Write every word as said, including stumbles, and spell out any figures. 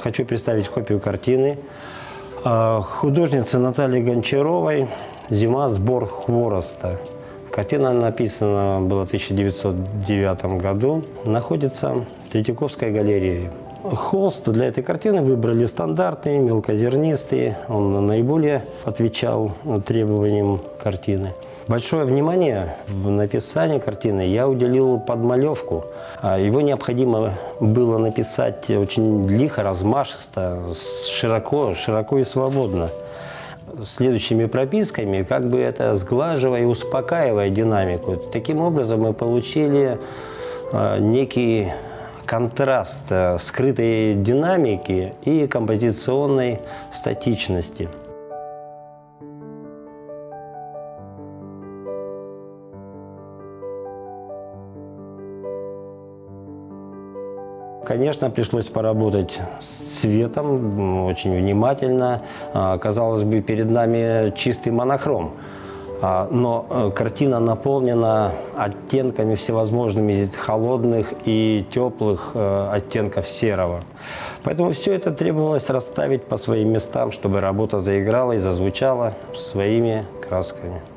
хочу представить копию картины художницы Натальи Гончаровой «Зима. Сбор хвороста». Картина написана была в тысяча девятьсот девятом году, находится в Третьяковской галерее. Холст для этой картины выбрали стандартный, мелкозернистый, он наиболее отвечал требованиям картины. Большое внимание в написании картины я уделил подмалевку. Его необходимо было написать очень лихо, размашисто, широко, широко и свободно. Следующими прописками, как бы это сглаживая и успокаивая динамику. Таким образом мы получили некий контраст скрытой динамики и композиционной статичности. Конечно, пришлось поработать с цветом очень внимательно. Казалось бы, перед нами чистый монохром. Но картина наполнена оттенками всевозможными холодных и теплых оттенков серого. Поэтому все это требовалось расставить по своим местам, чтобы работа заиграла и зазвучала своими красками.